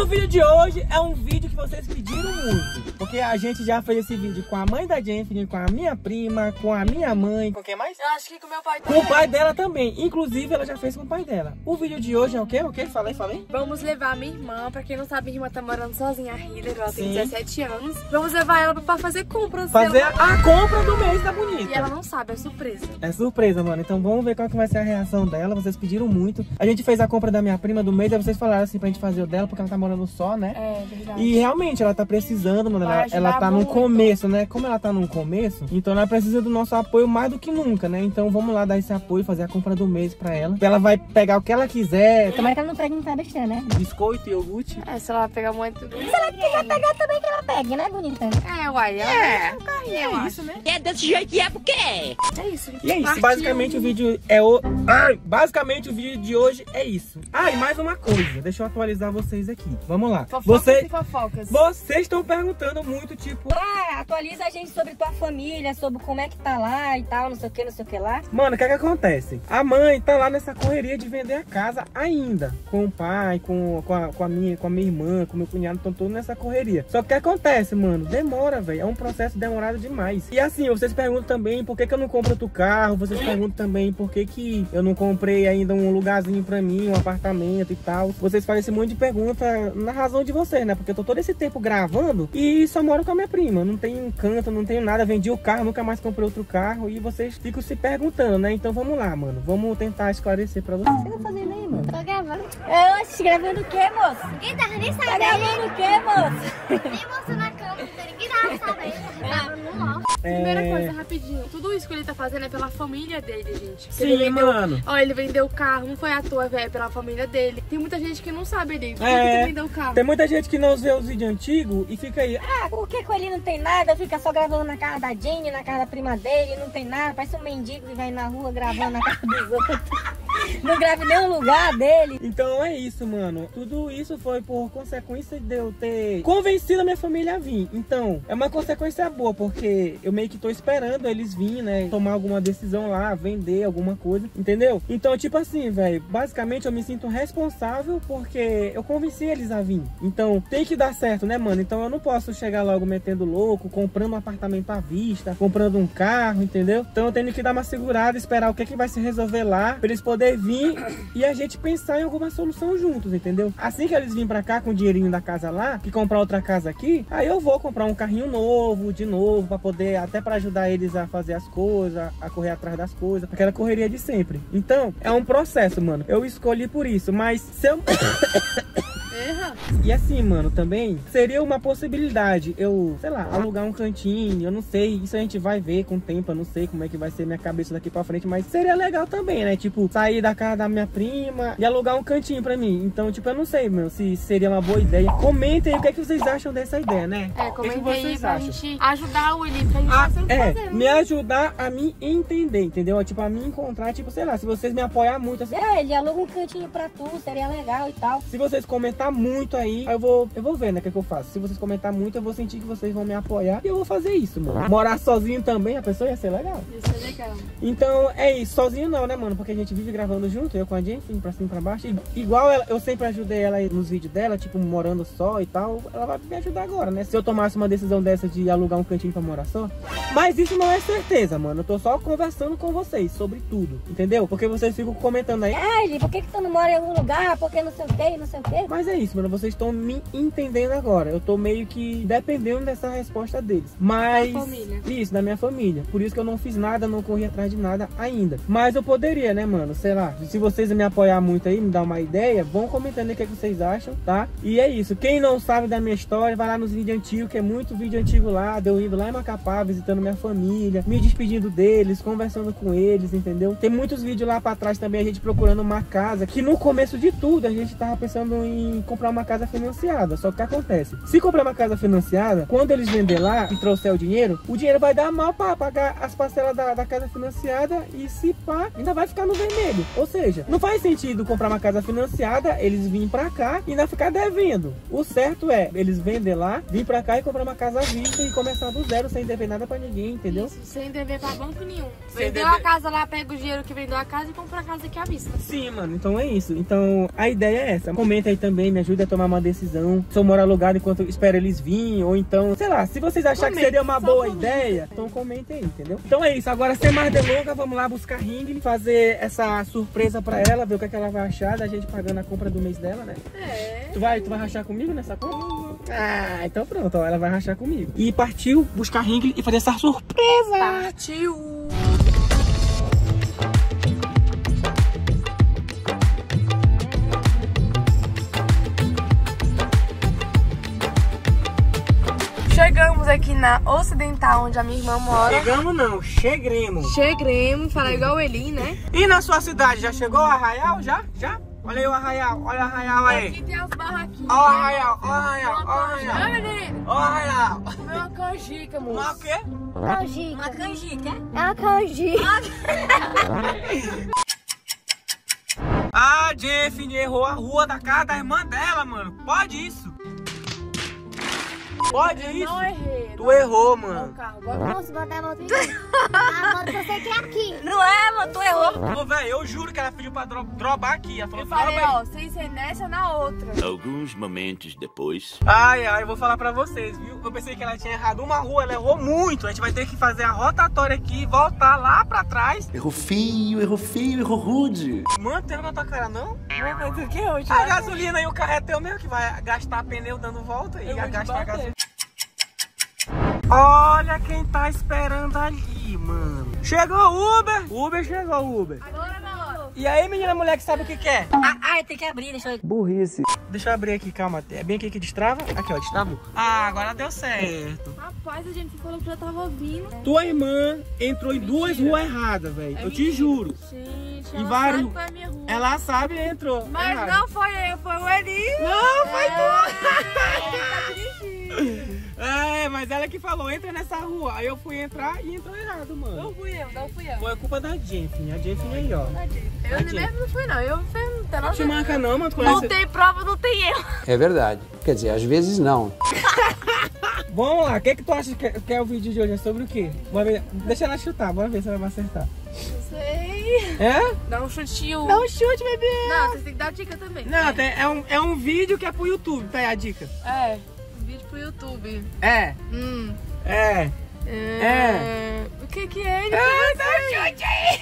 o vídeo de hoje é um vídeo que vocês pediram muito. Porque a gente já fez esse vídeo com a mãe da Jennifer, com a minha prima, com a minha mãe. Com quem mais? Eu acho que com o meu pai também. Com o pai dela também. Inclusive, ela já fez com o pai dela. O vídeo de hoje é o quê? O quê? Falei? Vamos levar a minha irmã. Pra quem não sabe, minha irmã tá morando sozinha, a Hiller. Ela tem Sim. 17 anos. Vamos levar ela pra fazer compras. Fazer a compra do mês da bonita. E ela não sabe, é surpresa. É surpresa, mano. Então vamos ver qual que vai ser a reação dela. Vocês pediram muito. A gente fez a compra da minha prima do mês. Aí vocês falaram assim pra gente fazer o dela, porque ela tá morando só, né? É, verdade. E realmente ela tá precisando, mano. Ela tá no começo, né? Como ela tá no começo, então ela precisa do nosso apoio mais do que nunca, né? Então vamos lá dar esse apoio, fazer a compra do mês pra ela. Ela vai pegar o que ela quiser. Tomara que ela não pegue muita besteira, né? Biscoito, iogurte. É, se ela pegar muito... Se ela quiser pegar também, que ela pegue, né, bonita? É, uai. É um carrinho, eu acho, né? É desse jeito que é, porque É isso. E é isso, Partiu. basicamente o vídeo é basicamente o vídeo de hoje é isso. Ah, e mais uma coisa, deixa eu atualizar vocês aqui. Vamos lá. Fofocas e fofocas. Vocês estão perguntando muito, tipo... Ah, atualiza a gente sobre tua família, sobre como é que tá lá e tal, não sei o que lá. Mano, o que é que acontece? A mãe tá lá nessa correria de vender a casa ainda. Com o pai, com a minha irmã, com o meu cunhado, estão todos nessa correria. Só que o que acontece, mano? Demora, velho. É um processo demorado demais. E assim, vocês perguntam também por que eu não compro outro carro. Vocês perguntam também por que eu não comprei ainda um lugarzinho pra mim, um apartamento e tal. Vocês fazem esse monte de pergunta na razão de vocês, né? Porque eu tô todo esse tempo gravando e só moro com a minha prima. Não tenho canto, não tenho nada. Vendi o carro, nunca mais comprei outro carro. E vocês ficam se perguntando, né? Então vamos lá, mano. Vamos tentar esclarecer pra vocês. O que você tá fazendo aí, mano? Tô gravando. Oxe, gravando o quê, moço? Ninguém tava nem Tá sabendo. gravando o quê, moço? Nem você na cama, ninguém tava sabendo. Tava no loft. Primeira coisa, rapidinho. Tudo isso que ele tá fazendo é pela família dele, gente. Sim, Ele vendeu, mano. Ó, ele vendeu o carro, não foi à toa, velho, é pela família dele. Tem muita gente que não sabe ali. Por que É, que vendeu o carro? tem muita gente que não vê os vídeos antigos e fica aí. Ah, por que ele não tem nada? Fica só gravando na casa da Jenny, na casa da prima dele, não tem nada. Parece um mendigo que vai na rua gravando na casa dos outros. Não grava em nenhum lugar dele. Então é isso, mano. Tudo isso foi por consequência de eu ter convencido a minha família a vir. Então, é uma consequência boa, porque eu meio que tô esperando eles virem, né? Tomar alguma decisão lá, vender alguma coisa, entendeu? Então, tipo assim, velho, basicamente eu me sinto responsável porque eu convenci eles a vir. Então, tem que dar certo, né, mano? Então eu não posso chegar logo metendo louco, comprando um apartamento à vista, comprando um carro, entendeu? Então eu tenho que dar uma segurada, esperar o que é que vai se resolver lá, pra eles poderem vir e a gente pensar em alguma solução juntos, entendeu? Assim que eles virem pra cá com o dinheirinho da casa lá, que comprar outra casa aqui, aí eu vou comprar um carrinho novo, de novo, pra poder, até pra ajudar eles a fazer as coisas, a correr atrás das coisas, aquela correria de sempre. Então, é um processo, mano. Eu escolhi por isso, mas se eu... E assim, mano, também seria uma possibilidade eu, sei lá, alugar um cantinho, eu não sei, isso a gente vai ver com o tempo, eu não sei como é que vai ser minha cabeça daqui pra frente, mas seria legal também, né? Tipo, sair da casa da minha prima e alugar um cantinho pra mim. Então, tipo, eu não sei, meu, se seria uma boa ideia. Comentem aí o que é que vocês acham dessa ideia, né? É, O que comenta vocês aí pra acham? gente ajudar o Eli, pra gente sempre fazer. Me ajudar a me entender, entendeu? Tipo, a me encontrar, tipo, sei lá, se vocês me apoiar muito, assim, É, ele aluga um cantinho pra tu, seria legal e tal. se vocês comentar muito aí, eu vou ver, né, o que é que eu faço. Se vocês comentar muito, eu vou sentir que vocês vão me apoiar e eu vou fazer isso, mano. Morar sozinho também, a pessoa ia ser legal. Isso é legal. Então, é isso. Sozinho não, né, mano? Porque a gente vive gravando junto, eu com a Jennifer, pra cima e pra baixo. E, igual ela, eu sempre ajudei ela aí nos vídeos dela, tipo, morando só e tal. Ela vai me ajudar agora, né? Se eu tomasse uma decisão dessa de alugar um cantinho pra morar só. Mas isso não é certeza, mano. Eu tô só conversando com vocês sobre tudo, entendeu? Porque vocês ficam comentando aí. Ah, Eli, por que tu não mora em algum lugar? Porque não sei o que, não sei o que. Mas é isso, mano. Vocês estão me entendendo agora. Eu tô meio que dependendo dessa resposta deles. Mas... Da família. Isso, da minha família. Por isso que eu não fiz nada, não corri atrás de nada ainda. Mas eu poderia, né, mano? Sei lá. Se vocês me apoiar muito aí, me dar uma ideia, vão comentando aí o que, é que vocês acham, tá? E é isso. Quem não sabe da minha história, vai lá nos vídeos antigos, que é muito vídeo antigo lá. De eu indo lá em Macapá, visitando minha família, me despedindo deles, conversando com eles, entendeu? Tem muitos vídeos lá pra trás também, a gente procurando uma casa. Que no começo de tudo, a gente tava pensando em comprar uma casa financiada. Só que o que acontece? Se comprar uma casa financiada, quando eles vender lá e trouxer o dinheiro vai dar mal pra pagar as parcelas da casa financiada e se pá, ainda vai ficar no vermelho. Ou seja, não faz sentido comprar uma casa financiada, eles virem pra cá e ainda ficar devendo. O certo é eles vender lá, vir pra cá e comprar uma casa à vista e começar do zero sem dever nada pra ninguém, entendeu? Isso, sem dever pra banco nenhum. Sem Vendeu dever. a casa lá, pega o dinheiro que vendeu a casa e compra a casa aqui à vista. Sim, mano, então é isso. Então a ideia é essa. Comenta aí também, me ajude a tomar uma decisão. Se eu moro alugado enquanto eu espero eles virem, ou então, sei lá, se vocês acharem que seria uma boa ideia, então comentem aí, entendeu? Então é isso, agora sem mais delongas, vamos lá buscar Ringling, fazer essa surpresa pra ela, ver o que, é que ela vai achar da gente pagando a compra do mês dela, né? É. Tu vai rachar comigo nessa compra? Ah, então pronto, ó, ela vai rachar comigo. E partiu buscar Ringling e fazer essa surpresa. Partiu! Chegamos aqui na Ocidental, onde a minha irmã mora. Chegamos não, chegremos. Chegremos, falar igual o Eli, né? E na sua cidade, já chegou o arraial? Já? Já? Olha aí o arraial, olha o arraial aí. Aqui tem as barraquinhas. Olha o arraial, olha o arraial, olha o arraial. Ai, menino. Olha o arraial. Comeu uma canjica, moço. Mas o quê? Canjica. Uma canjica. É uma canjica. A Jeffy errou a rua da casa da irmã dela, mano. Pode isso? Pode Eu isso? não errei. Tu errou, mano. Carro, bora. Vamos botar a moto em cima. A moto você quer aqui. Não é, mano, tu errou. Ô, velho, eu juro que ela pediu pra drobar aqui. Ela falou, Eu falei, droba aí. ó, sem ser nessa, na outra. Alguns momentos depois. Ai, eu vou falar pra vocês, viu? Eu pensei que ela tinha errado uma rua, ela errou muito. A gente vai ter que fazer a rotatória aqui, voltar lá pra trás. Errou feio, errou rude. Mano, tem na tua cara, não? Mas o que hoje? A gasolina e o carro é teu mesmo, que vai gastar pneu dando volta e Eu vou te gastar bater. gasolina. Olha quem tá esperando ali, mano. Chegou o Uber. Uber chegou, Uber. Agora não. E aí, menina mulher que sabe o que quer? Ah, tem que abrir, deixa eu... Burrice. Deixa eu abrir aqui, calma. É bem aqui que destrava. Aqui, ó, destravou. Ah, agora deu certo. Rapaz, a gente falou que já tava vindo. Tua irmã entrou em duas ruas erradas, velho. Eu te juro. Gente, Em ela vários- sabe qual é a minha rua. Ela sabe e entrou. Mas errado. não foi eu, foi o Eli. Não, foi Ele tá dirigindo. tu. É, mas ela que falou, entra nessa rua. Aí eu fui entrar e entrou errado, mano. Não fui eu. Foi a culpa da Jennifer. A Jennifer aí, ó. Eu mesmo não fui, não. Eu não tenho nada. Te marca não, mano. Tu Não conhece... tem prova, não tem erro. É verdade. Quer dizer, às vezes não. Vamos lá, o que é que tu acha que é o vídeo de hoje? É sobre o quê? Bora ver. Deixa ela chutar, bora ver se ela vai acertar. Não sei. É? Dá um chutinho. Dá um chute, bebê! Não, vocês têm que dar dica também. Não, é um vídeo que é pro YouTube, tá aí a dica. É. Um vídeo pro YouTube. É, é. O que é ele? Ah, dá um chute aí!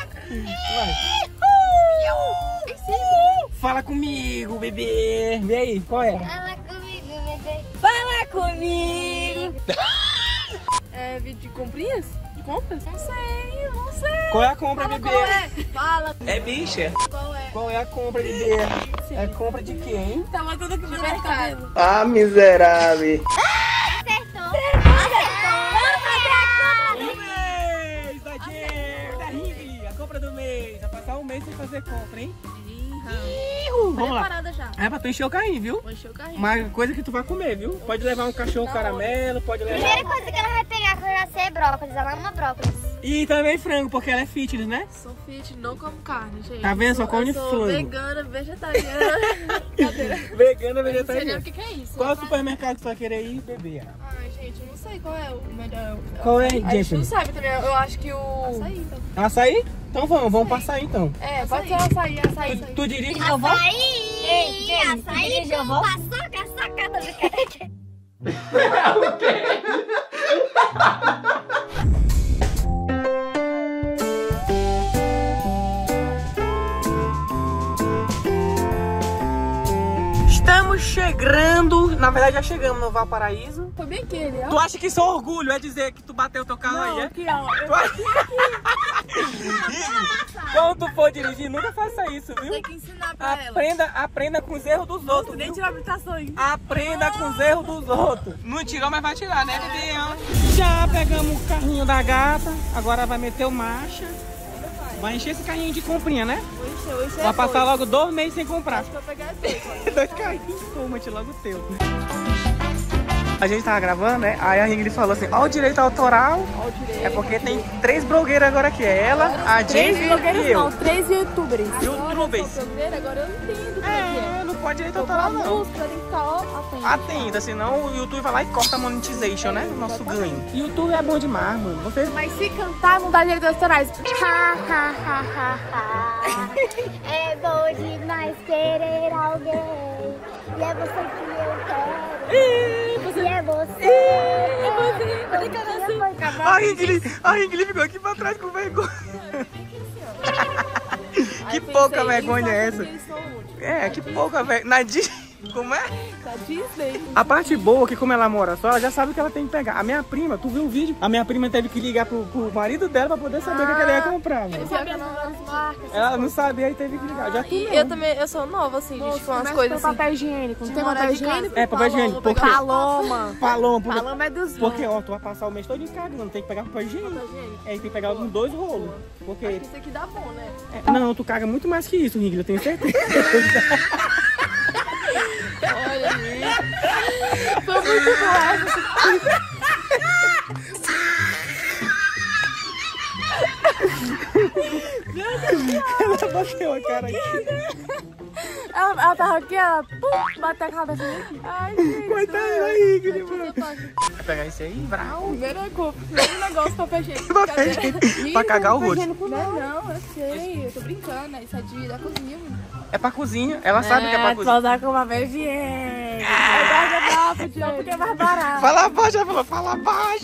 Fala comigo, bebê! Vê aí, qual é? Fala comigo, bebê. Fala comigo. É vídeo de comprinhas? De compras? Não sei. Qual é a compra, Fala bebê? qual é. Fala É bicha? qual é. Qual é a compra, bebê? É compra de quê, hein? Tá matando aqui no mercado. Ah, miserável. Do mês da Jennifer, da Ringling, a compra do mês. Vai passar um mês sem fazer compra, hein? Vamos lá. Preparada já. É pra tu encher o carrinho, viu? Vou encher o carrinho. Uma coisa que tu vai comer, viu? Pode levar um cachorro caramelo, pode levar... Primeira coisa que ela vai pegar quando ela ser brócolis, ela ama brócolis. E também frango, porque ela é fitness, né? Sou fit, não como carne, gente. Tá vendo? Só come eu sou frango. vegana, vegetariana. Cadeira. Vegana, Não sei nem vegetariana. o que é isso. Qual supermercado que tu vai querer ir, bebê? Ai, gente, eu não sei qual é o melhor. Qual é, A gente não Jennifer? sabe também. Eu acho que o... Açaí, então. Açaí? Então vamos passar então. É, pode ser açaí. Tu dirige? Ei, Jenny, Açaí eu com vou. paçoca, sacada de cara. Estamos chegando, na verdade já chegamos no Valparaíso. Foi bem aquele, ó. Tu acha que isso é orgulho, é dizer que tu bateu teu carro aí, é? Aqui, ó. Quando tu for dirigir, nunca faça isso, viu? Tem que ensinar pra ela. Aprenda com os erros dos outros, Nem viu? tirar habilitação aí. Aprenda com os erros dos outros. Não tirou, mas vai tirar, né, bebê? Já pegamos o carrinho da gata, agora vai meter o marcha. Vai encher esse carrinho de comprinha, né? Vou encher Vai passar logo 2 meses sem comprar. Acho que eu vou pegar esse. 2 carrinhos, toma-te logo o teu. A gente tava gravando, né? Aí a Ringling falou assim, ó o direito autoral. É porque tem 3 blogueiras agora aqui. É ela, a Jennifer e eu. 3 youtubers. Youtubers. Agora eu entendo como é. Não pode direito Tocar autoral, não. música, tem que ficar, ó, atento. Atenda, senão o YouTube vai lá e corta a monetization, né? O nosso ganho. YouTube é bom demais, mano. Você... Mas se cantar, não dá direito autorais. É bom demais querer alguém. E é você que eu quero. E é você. A Ingrid ficou aqui pra trás com vergonha. Que pouca vergonha é essa? É, que pouca vergonha. Como é? Da Disney. A parte boa é que como ela mora só, ela já sabe o que ela tem que pegar. A minha prima, tu viu o vídeo? A minha prima teve que ligar pro marido dela pra poder saber o que ela ia comprar, mano. Ela não sabia e teve que ligar. Já tu não. Eu também, eu sou nova, assim, de tipo, umas coisas assim. Papel higiênico. Não tem papel higiênico? É, papel higiênico. Por quê? Paloma. Paloma. É dos Porque, ó, tu vai passar o mês todo em casa, não tem que pegar papel higiênico. É, tem que pegar uns 2 rolos. Porque... Isso aqui dá bom, né? Não, tu caga muito mais que isso, Ingrid, eu tenho certeza. Olha aí. Foi muito boa. Ela bateu a cara aqui. Ela tava aqui, ela bateu a cabeça aqui. Ai, gente. Coitada da Ingrid, mano. Vai pegar isso aí, brau. Primeiro negócio, papel higiênico. Papel higiênico. Pra cagar o rosto. Não, eu sei. Eu tô brincando. Isso é da cozinha, mano. É pra cozinha. Ela sabe que é pra cozinha. usar com papel higiênico. Só porque é mais barato. Fala baixo, ela falou, fala baixo.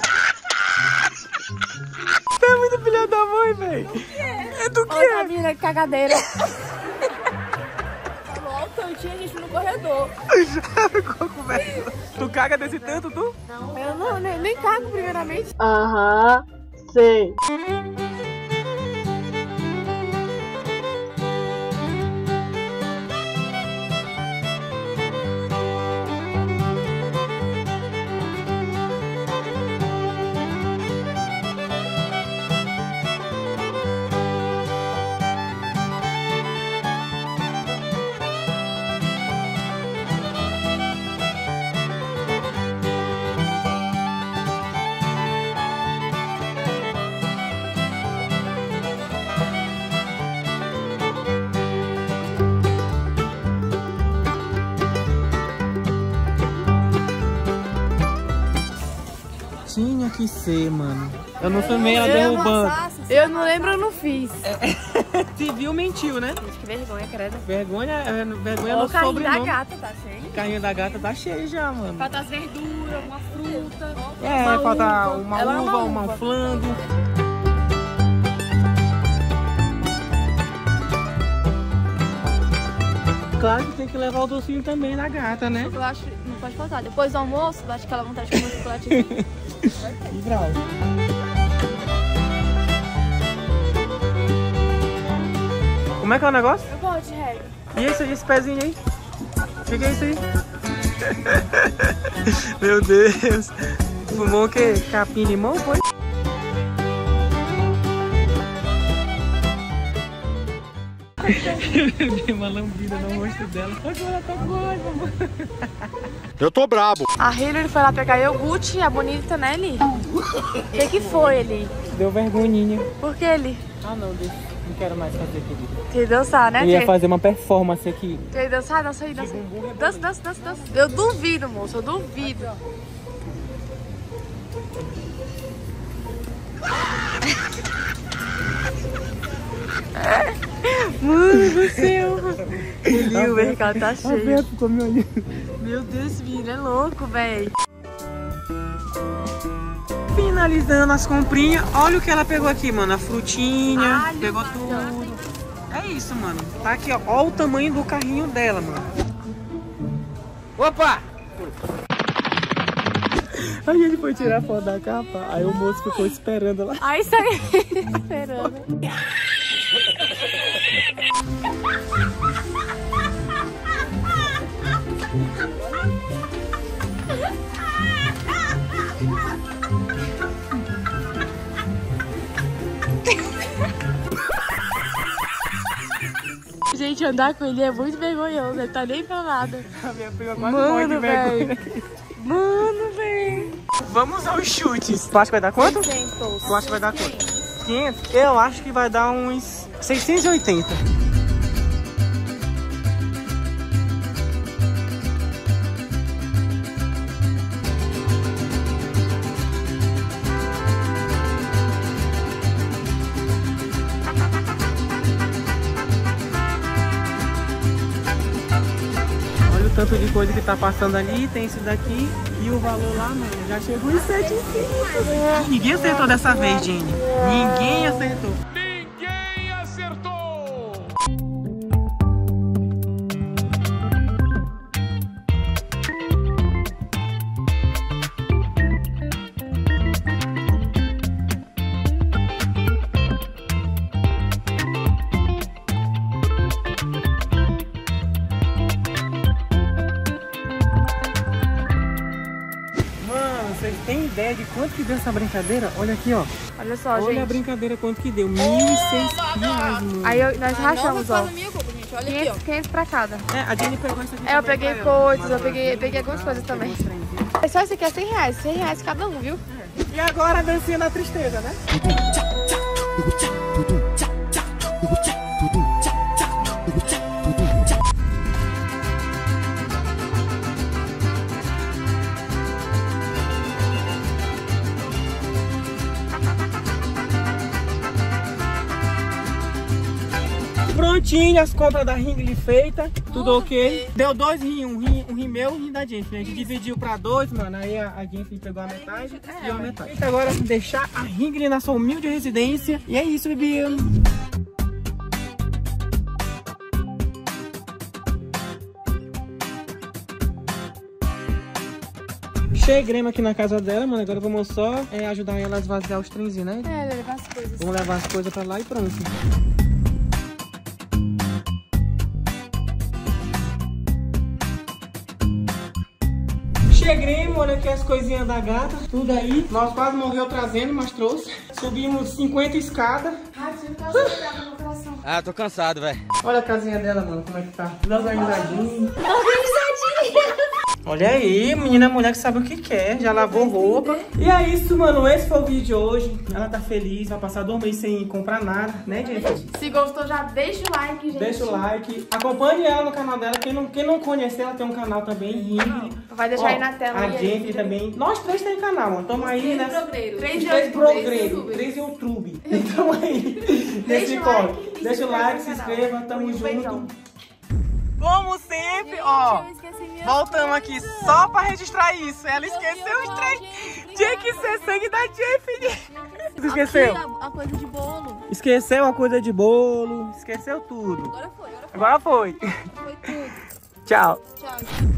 Você é muito filha da mãe, velho. É do que? Outra vida de cagadeira. Falou altantinha, a gente no corredor. Já ficou com vergonha. Tu caga desse tanto, tu? Eu não, nem cago primeiramente. Aham, sei. Tinha que ser, mano. Eu não filmei ela derrubando. Eu não lembro, eu não fiz. Se viu, mentiu, né? Gente, que vergonha, credo. Vergonha Ó, no o carrinho da sobrenome. gata tá cheio. O carrinho da gata tá cheio já, mano. Falta as verduras, uma fruta. É, falta uva. uma Ela é uva, uma uma flango. Claro que tem que levar o docinho também da gata, né? Eu acho que não pode faltar. Depois do almoço, bate aquela vontade de comer chocolatezinho. E brau. Como é que é o negócio? Eu gosto de regra. E esse pezinho aí? O que é isso aí? Meu Deus. Fumou o quê? Capim limão, foi? Dei uma lambida no rosto dela. Agora tá com raiva, mano. Eu tô brabo. A Hillary foi lá pegar iogurte, a bonita, né, Eli? O que foi, Eli? Deu vergonhinha. Por que, Eli? Ah, não, deixa. Não quero mais fazer, querido. Quer dançar, né? Eu ia fazer uma performance aqui. Quer dançar? Dança aí, dança aí. Dança, dança, dança, dança. Eu duvido, moço, eu duvido. Mano do céu. Eli, o mercado tá cheio. Ficou me olhando. Meu Deus, menino, é louco, velho. Finalizando as comprinhas, olha o que ela pegou aqui, mano. A frutinha, pegou tudo. É isso, mano. Tá aqui, ó. Olha o tamanho do carrinho dela, mano. Opa! A gente foi tirar foto da capa, aí o moço ficou esperando lá. Aí sai esperando. Gente, andar com ele é muito vergonhoso, ele tá nem pra nada. A minha prima quase morre de vergonha. Mano, velho. Vamos aos chutes. Tu acha que vai dar quanto? 600. Tu acha que vai dar quanto? 500? Eu acho que vai dar uns 680. tanto de coisa que tá passando ali, tem isso daqui e o valor lá, mano, já chegou em 700. Ninguém acertou dessa vez, Jenny. Ninguém acertou. Ninguém acertou! Vocês têm ideia de quanto que deu essa brincadeira? Olha aqui, ó. Olha só, Olha gente. a brincadeira quanto que deu. R$1.600, mano. Aí nós rachamos, ó. Olha aqui, ó. 500 pra cada. A Jenny pegou isso aqui. Eu também peguei pra ela. coisas, eu peguei algumas coisas também. Só esse aqui é R$100, R$100 cada um, viu? E agora a dancinha da tristeza, né? Prontinho, as compras da Ringly feitas, tudo ok. Deu 2 rins, um rim meu e um rim da Jennifer. A gente dividiu pra 2, mano, aí a Jennifer pegou a metade e eu a metade. Então agora deixar a Ringly na sua humilde residência. E é isso, bebê. Cheguemos aqui na casa dela, mano. Agora vamos só ajudar ela a esvaziar os trenzinhos, né? Levar as coisas. Vamos levar as coisas pra lá e pronto. Cheguemos, olha aqui as coisinhas da gata, tudo aí. Nós quase morreu trazendo, mas trouxe. Subimos 50 escadas. Ah, tô cansado, velho. Olha a casinha dela, mano, como é que tá. Tudo organizadinho. Olha aí, menina, mulher que sabe o que quer, já lavou roupa. E é isso, mano, esse foi o vídeo de hoje. Ela tá feliz, vai passar 2 meses sem comprar nada, né, gente? Se gostou, já deixa o like, gente. Deixa o like. Acompanhe ela no canal dela. Quem não conhecer, ela tem um canal também, Ringly. Vai deixar aí na tela. A gente também. Nós 3 tem canal, mano. Tamo aí, né? 3 progreiros. 3 YouTube. Então aí, nesse corte. Deixa o like, se inscreva, tamo junto. Como sempre, ó, voltamos aqui só pra registrar isso. Ela esqueceu os trem. Tinha que ser sangue da Jennifer. Você esqueceu? A coisa de bolo. Esqueceu a coisa de bolo. Esqueceu tudo. Agora foi. Agora foi. Foi tudo. Tchau. Tchau.